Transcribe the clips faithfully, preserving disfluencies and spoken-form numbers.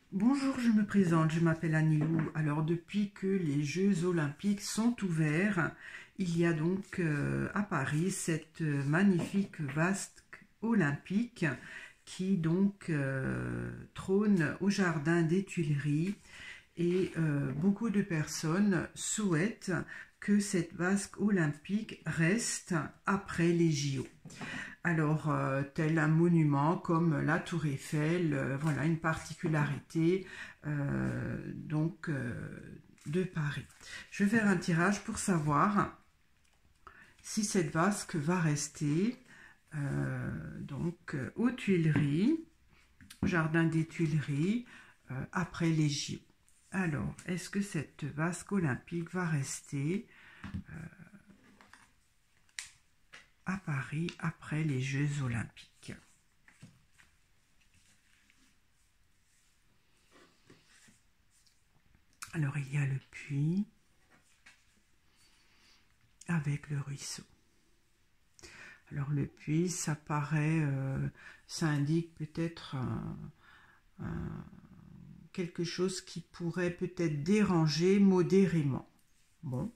Bonjour, je me présente, je m'appelle Anilou. Alors depuis que les Jeux Olympiques sont ouverts, il y a donc euh, à Paris cette magnifique vasque olympique qui donc euh, trône au jardin des Tuileries et euh, beaucoup de personnes souhaitent que cette vasque olympique reste après les J O. Alors, euh, tel un monument comme la Tour Eiffel, euh, voilà une particularité euh, donc euh, de Paris. Je vais faire un tirage pour savoir si cette vasque va rester euh, donc euh, aux Tuileries, au jardin des Tuileries, euh, après les J O. Alors, est-ce que cette vasque olympique va rester euh, à Paris après les Jeux Olympiques? Alors, il y a le puits avec le ruisseau. Alors, le puits, ça paraît, euh, ça indique peut-être euh, euh, quelque chose qui pourrait peut-être déranger modérément. Bon.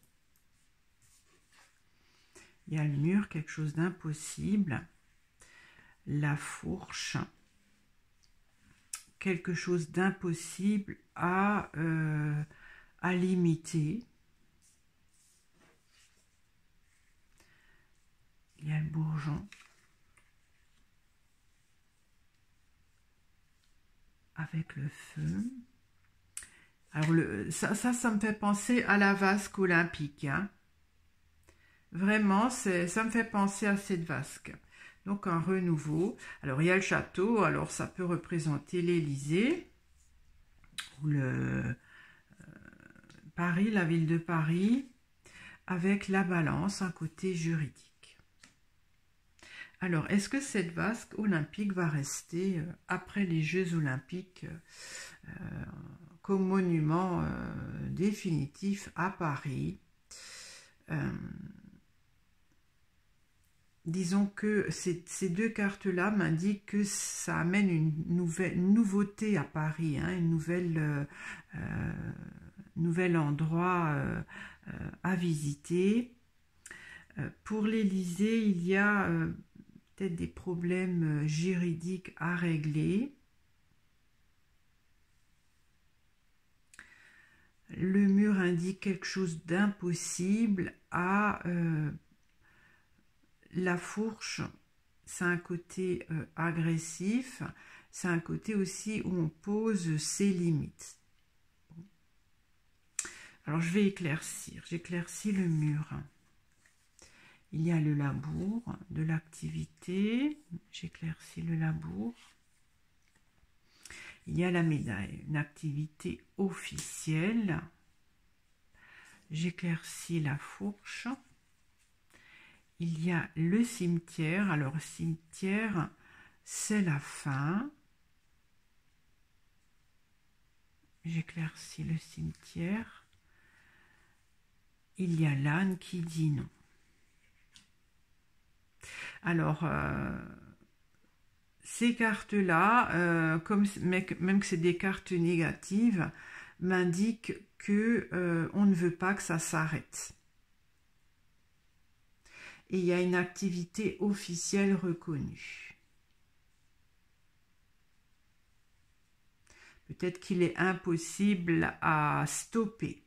Il y a le mur, quelque chose d'impossible. La fourche, quelque chose d'impossible à, euh, à limiter. Il y a le bourgeon avec le feu. Alors, le, ça, ça, ça me fait penser à la vasque olympique. Hein. Vraiment, ça me fait penser à cette vasque. Donc, un renouveau. Alors, il y a le château. Alors, ça peut représenter l'Élysée. Ou le euh, Paris, la ville de Paris. Avec la balance, un côté juridique. Alors, est-ce que cette vasque olympique va rester euh, après les Jeux olympiques euh, comme monument euh, définitif à Paris? euh, Disons que ces, ces deux cartes-là m'indiquent que ça amène une nouvelle une nouveauté à Paris, hein, une nouvelle euh, euh, nouvel endroit euh, euh, à visiter. Euh, pour l'Élysée, il y a euh, peut-être des problèmes juridiques à régler. Le mur indique quelque chose d'impossible à euh, la fourche. C'est un côté euh, agressif, c'est un côté aussi où on pose ses limites. Bon. Alors je vais éclaircir, j'éclaircis le mur. Il y a le labour de l'activité, j'éclaircis le labour. Il y a la médaille, une activité officielle. J'éclaircis la fourche. Il y a le cimetière. Alors, cimetière, c'est la fin. J'éclaircis le cimetière. Il y a l'âne qui dit non. Alors, euh, ces cartes-là, euh, comme même que c'est des cartes négatives, m'indiquent que euh, on ne veut pas que ça s'arrête. Et il y a une activité officielle reconnue. Peut-être qu'il est impossible à stopper.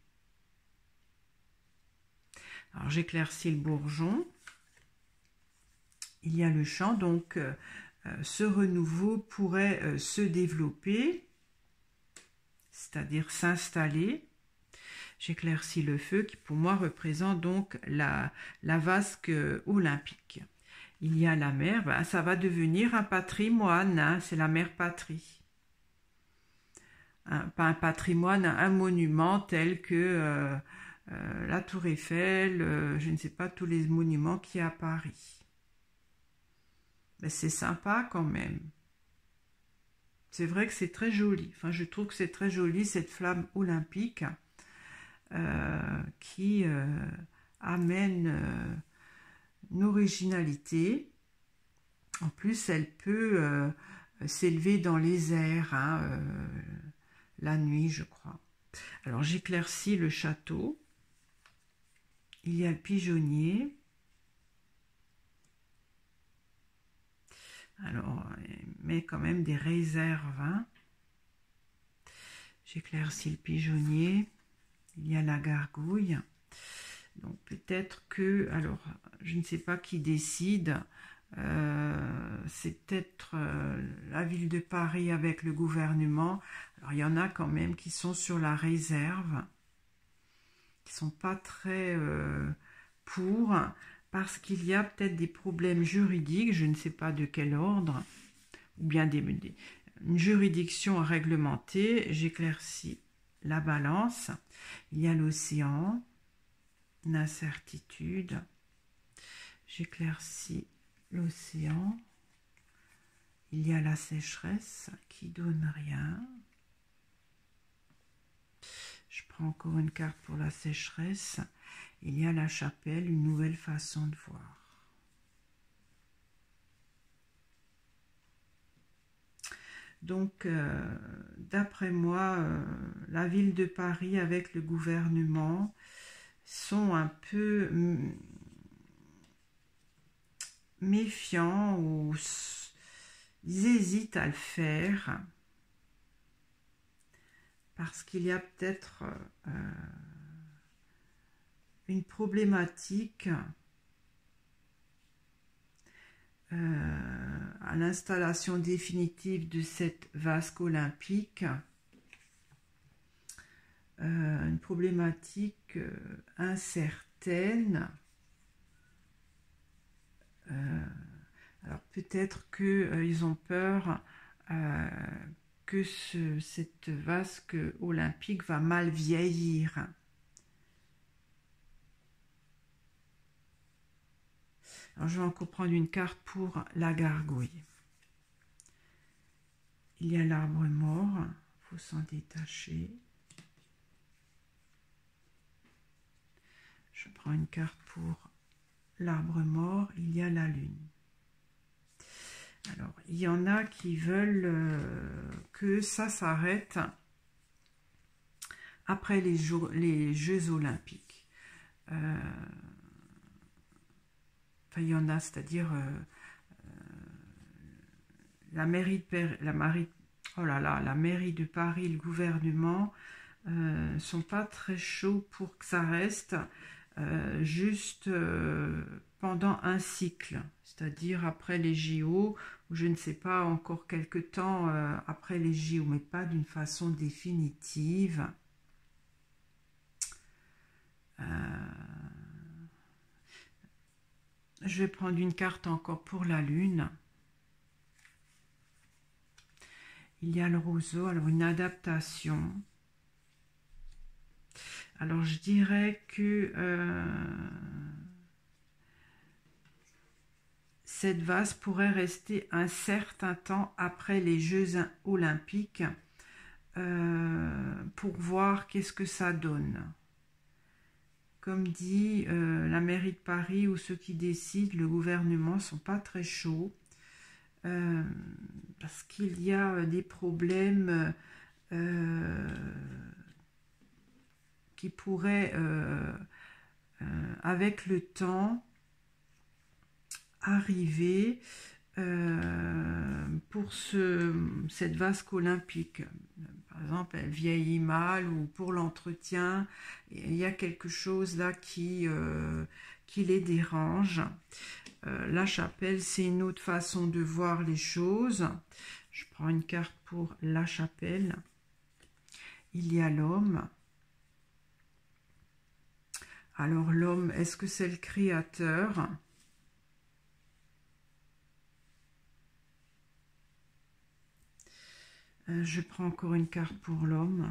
Alors j'éclaircis le bourgeon. Il y a le champ, donc euh, ce renouveau pourrait euh, se développer, c'est-à-dire s'installer. J'éclaircis le feu qui pour moi représente donc la, la vasque olympique. Il y a la mer, ben, ça va devenir un patrimoine, hein, c'est la mère patrie. Un, pas un patrimoine, un monument tel que euh, euh, la Tour Eiffel, euh, je ne sais pas, tous les monuments qu'il y a à Paris. Ben, c'est sympa quand même. C'est vrai que c'est très joli. Enfin, je trouve que c'est très joli cette flamme olympique. Euh, qui euh, amène euh, une originalité. En plus, elle peut euh, s'élever dans les airs. Hein, euh, la nuit, je crois. Alors, j'éclaircis le château. Il y a le pigeonnier. Alors, il met quand même des réserves. Hein. J'éclaircis le pigeonnier. Il y a la gargouille. Donc, peut-être que... Alors, je ne sais pas qui décide. Euh, c'est peut-être euh, la ville de Paris avec le gouvernement. Alors, il y en a quand même qui sont sur la réserve, qui sont pas très euh, pour, parce qu'il y a peut-être des problèmes juridiques, je ne sais pas de quel ordre, ou bien des, des, une juridiction réglementée. J'éclaircis la balance. Il y a l'océan, l'incertitude. J'éclaircis l'océan, il y a la sécheresse qui donne rien. Je prends encore une carte pour la sécheresse. Il y a la chapelle, une nouvelle façon de voir. Donc, euh, d'après moi, euh, la ville de Paris avec le gouvernement sont un peu méfiants ou ils hésitent à le faire parce qu'il y a peut-être euh, une problématique euh, à l'installation définitive de cette vasque olympique, euh, une problématique euh, incertaine. Euh, alors peut-être qu'ils euh, ont peur euh, que ce, cette vasque olympique va mal vieillir. Alors je vais encore prendre une carte pour la gargouille. Il y a l'arbre mort, il faut s'en détacher. Je prends une carte pour l'arbre mort, il y a la lune. Alors, il y en a qui veulent euh, que ça s'arrête après les, jours, les Jeux olympiques. Euh, enfin, il y en a, c'est-à-dire euh, euh, la mairie de la mairie, oh là là, la mairie de Paris, le gouvernement ne euh, sont pas très chauds pour que ça reste euh, juste euh, pendant un cycle, c'est-à-dire après les J O, ou je ne sais pas, encore quelque temps euh, après les J O, mais pas d'une façon définitive. Euh, je vais prendre une carte encore pour la lune. Il y a le roseau, alors une adaptation. Alors je dirais que euh, cette vase pourrait rester un certain temps après les Jeux olympiques euh, pour voir qu'est-ce que ça donne. Comme dit euh, la mairie de Paris ou ceux qui décident, le gouvernement ne sont pas très chauds euh, parce qu'il y a des problèmes euh, qui pourraient euh, euh, avec le temps arriver euh, pour ce, cette vasque olympique. Par exemple, elle vieillit mal ou pour l'entretien, il y a quelque chose là qui, euh, qui les dérange. Euh, la chapelle, c'est une autre façon de voir les choses. Je prends une carte pour la chapelle. Il y a l'homme. Alors l'homme, est-ce que c'est le créateur ? Je prends encore une carte pour l'homme.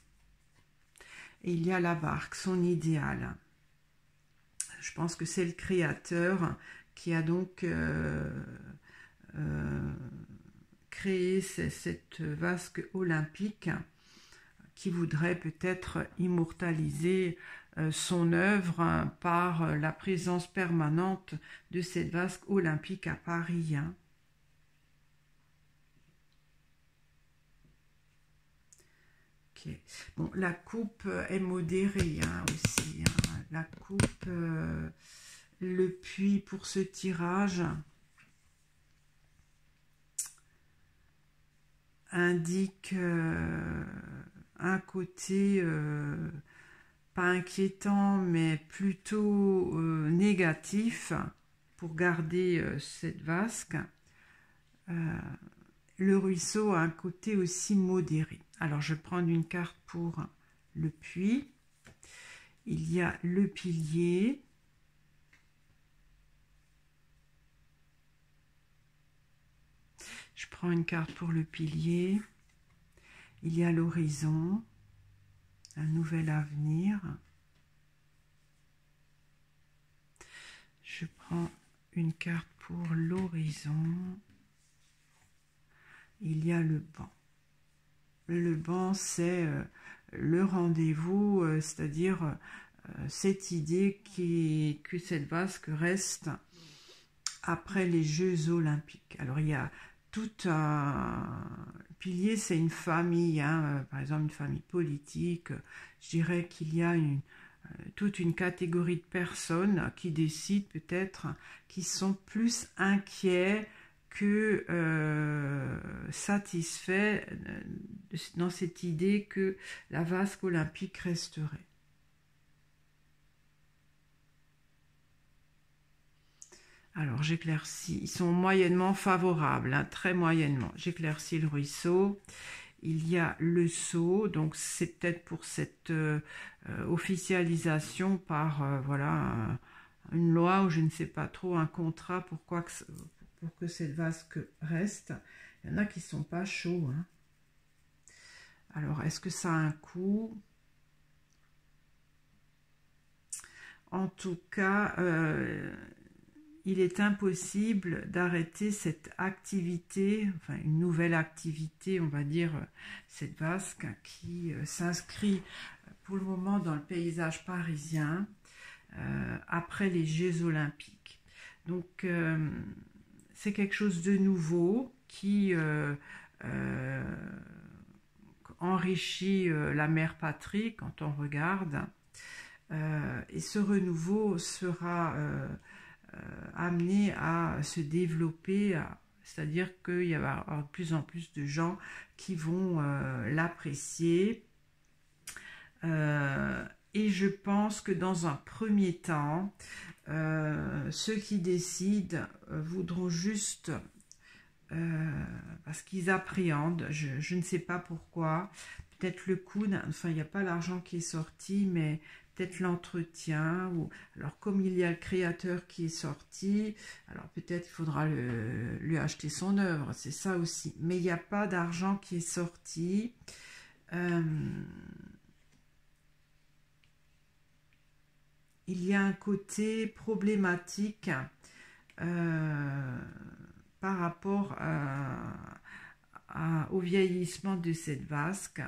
Et il y a la barque, son idéal. Je pense que c'est le créateur qui a donc euh, euh, créé cette vasque olympique qui voudrait peut-être immortaliser euh, son œuvre par la présence permanente de cette vasque olympique à Paris. Hein. Ok. Bon, la coupe est modérée hein, aussi. Hein. La coupe, euh, le puits pour ce tirage indique euh, un côté euh, pas inquiétant, mais plutôt euh, négatif pour garder euh, cette vasque. Euh, le ruisseau a un côté aussi modéré. Alors, je vais prendre une carte pour le puits. Il y a le pilier. Je prends une carte pour le pilier. Il y a l'horizon, un nouvel avenir. Je prends une carte pour l'horizon. Il y a le banc. Le banc, c'est euh, le rendez-vous, euh, c'est-à-dire euh, cette idée qui, que cette vasque reste après les Jeux Olympiques. Alors, il y a tout un pilier, c'est une famille, hein, euh, par exemple une famille politique. Je dirais qu'il y a une, euh, toute une catégorie de personnes qui décident peut-être, qui sont plus inquiets que euh, satisfaits dans cette idée que la vasque olympique resterait. Alors, j'éclaircis. Ils sont moyennement favorables, hein, très moyennement. J'éclaircis le ruisseau. Il y a le sceau. Donc, c'est peut-être pour cette euh, euh, officialisation par, euh, voilà, une loi ou je ne sais pas trop, un contrat pour, quoi que, pour que cette vasque reste. Il y en a qui ne sont pas chauds. Hein. Alors, est-ce que ça a un coût? En tout cas... Euh, il est impossible d'arrêter cette activité, enfin une nouvelle activité, on va dire, cette vasque qui euh, s'inscrit pour le moment dans le paysage parisien euh, après les Jeux Olympiques. Donc euh, c'est quelque chose de nouveau qui euh, euh, enrichit euh, la mère patrie quand on regarde. Euh, et ce renouveau sera... Euh, Euh, amené à se développer, c'est-à-dire qu'il y aura de plus en plus de gens qui vont euh, l'apprécier. Euh, et je pense que dans un premier temps, euh, ceux qui décident euh, voudront juste, euh, parce qu'ils appréhendent, je, je ne sais pas pourquoi, peut-être le coût, enfin il n'y a pas l'argent qui est sorti, mais peut-être l'entretien, ou alors comme il y a le créateur qui est sorti, alors peut-être il faudra le, lui acheter son œuvre, c'est ça aussi. Mais il n'y a pas d'argent qui est sorti. Euh, il y a un côté problématique euh, par rapport à, à, au vieillissement de cette vasque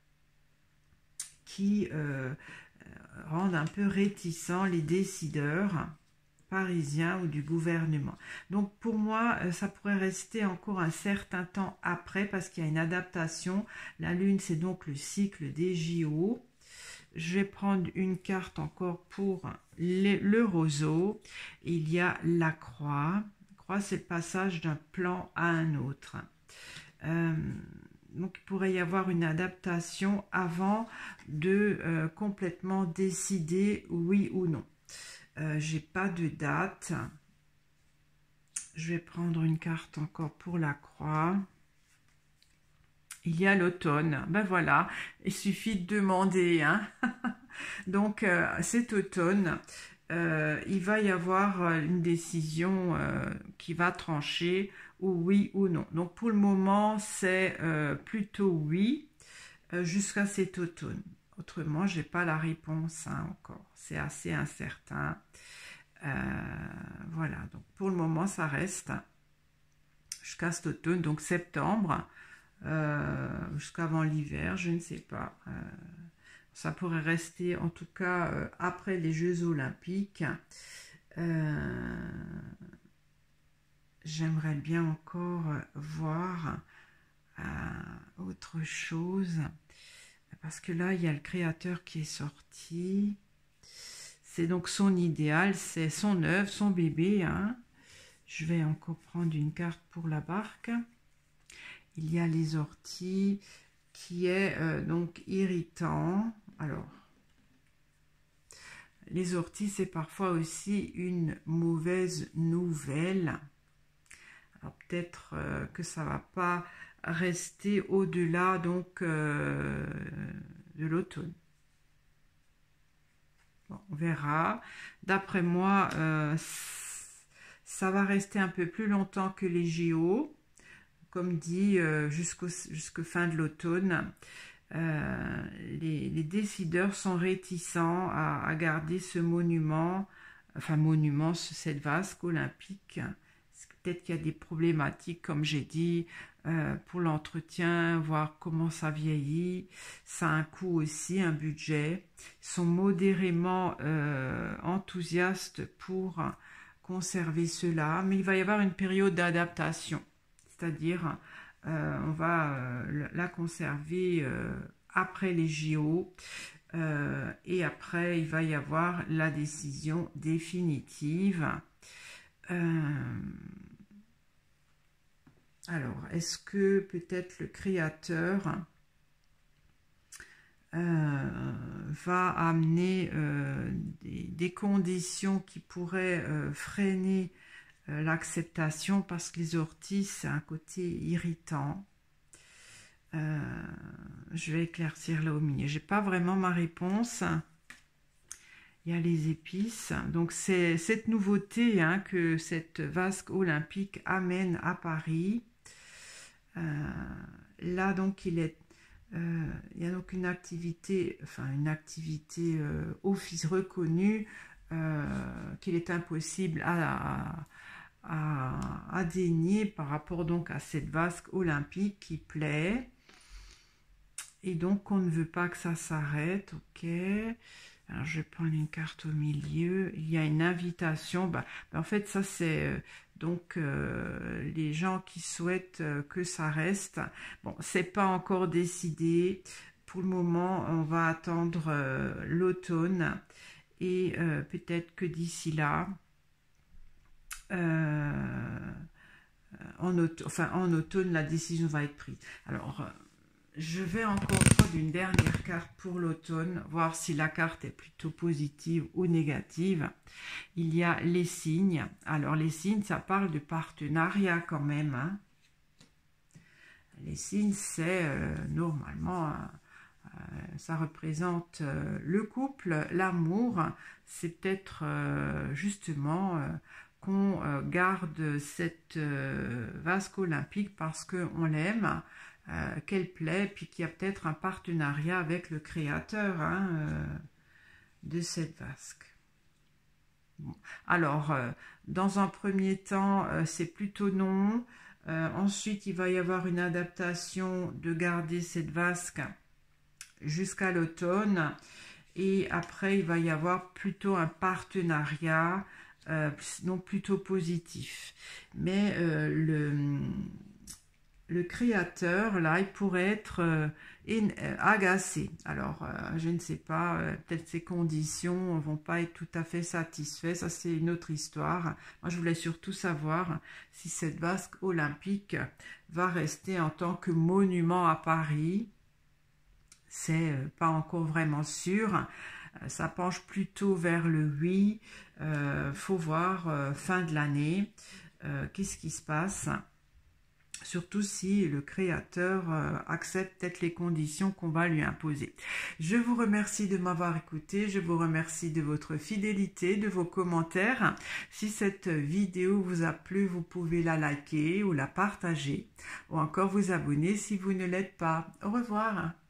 qui... Euh, rendent un peu réticents les décideurs parisiens ou du gouvernement. Donc pour moi, ça pourrait rester encore un certain temps après parce qu'il y a une adaptation. La lune, c'est donc le cycle des J O. Je vais prendre une carte encore pour les, le roseau. Il y a la croix. La croix, c'est le passage d'un plan à un autre. Euh, Donc, il pourrait y avoir une adaptation avant de euh, complètement décider oui ou non. Euh, j'ai pas de date. Je vais prendre une carte encore pour la croix. Il y a l'automne. Ben voilà, il suffit de demander. Hein. Donc, euh, cet automne, euh, il va y avoir une décision euh, qui va trancher ou oui ou non. Donc pour le moment, c'est euh, plutôt oui euh, jusqu'à cet automne. Autrement, je n'ai pas la réponse hein, encore. C'est assez incertain. Euh, voilà, donc pour le moment, ça reste jusqu'à cet automne, donc septembre, euh, jusqu'avant l'hiver, je ne sais pas. Euh, ça pourrait rester en tout cas euh, après les Jeux Olympiques. Euh, J'aimerais bien encore voir euh, autre chose. Parce que là, il y a le créateur qui est sorti. C'est donc son idéal, c'est son œuvre, son bébé. Hein. Je vais encore prendre une carte pour la barque. Il y a les orties qui est euh, donc irritant. Alors, les orties, c'est parfois aussi une mauvaise nouvelle. Alors peut-être euh, que ça va pas rester au-delà donc euh, de l'automne. Bon, on verra. D'après moi, euh, ça va rester un peu plus longtemps que les Géos. Comme dit, euh, jusqu'au jusqu'au fin de l'automne, euh, les, les décideurs sont réticents à, à garder ce monument, enfin monument, cette vasque olympique. Peut-être qu'il y a des problématiques, comme j'ai dit, euh, pour l'entretien, voir comment ça vieillit. Ça a un coût aussi, un budget. Ils sont modérément euh, enthousiastes pour conserver cela, mais il va y avoir une période d'adaptation. C'est-à-dire, euh, on va euh, la conserver euh, après les J O euh, et après, il va y avoir la décision définitive. Euh, alors, est-ce que peut-être le créateur euh, va amener euh, des, des conditions qui pourraient euh, freiner l'acceptation, parce que les orties, c'est un côté irritant. Euh, je vais éclaircir là au milieu. J'ai pas vraiment ma réponse. Il y a les épices. Donc c'est cette nouveauté hein, que cette vasque olympique amène à Paris. Euh, là donc il est, euh, il y a donc une activité, enfin une activité euh, office reconnue euh, qu'il est impossible à, à À, à dénier par rapport donc à cette vasque olympique qui plaît, et donc on ne veut pas que ça s'arrête. Ok, alors je vais prendre une carte au milieu. Il y a une invitation. Bah, bah en fait ça c'est euh, donc euh, les gens qui souhaitent euh, que ça reste. Bon, c'est pas encore décidé pour le moment, on va attendre euh, l'automne, et euh, peut-être que d'ici là Euh, en, automne, enfin, en automne, la décision va être prise. Alors, euh, je vais encore prendre une dernière carte pour l'automne, voir si la carte est plutôt positive ou négative. Il y a les signes. Alors, les signes, ça parle de partenariat quand même. Hein. Les signes, c'est euh, normalement... Euh, ça représente euh, le couple, l'amour. C'est peut-être euh, justement... Euh, qu'on euh, garde cette euh, vasque olympique parce qu'on l'aime, euh, qu'elle plaît, puis qu'il y a peut-être un partenariat avec le créateur hein, euh, de cette vasque. Bon. Alors, euh, dans un premier temps, euh, c'est plutôt non. Euh, ensuite, il va y avoir une adaptation de garder cette vasque jusqu'à l'automne. Et après, il va y avoir plutôt un partenariat Euh, non plutôt positif, mais euh, le, le créateur là il pourrait être euh, in, euh, agacé. Alors euh, je ne sais pas, euh, peut-être ces conditions ne vont pas être tout à fait satisfaits, ça c'est une autre histoire. Moi je voulais surtout savoir si cette vasque olympique va rester en tant que monument à Paris. C'est euh, pas encore vraiment sûr. Ça penche plutôt vers le oui. Euh, faut voir euh, fin de l'année. Euh, Qu'est-ce qui se passe? Surtout si le créateur euh, accepte peut-être les conditions qu'on va lui imposer. Je vous remercie de m'avoir écouté. Je vous remercie de votre fidélité, de vos commentaires. Si cette vidéo vous a plu, vous pouvez la liker ou la partager. Ou encore vous abonner si vous ne l'êtes pas. Au revoir.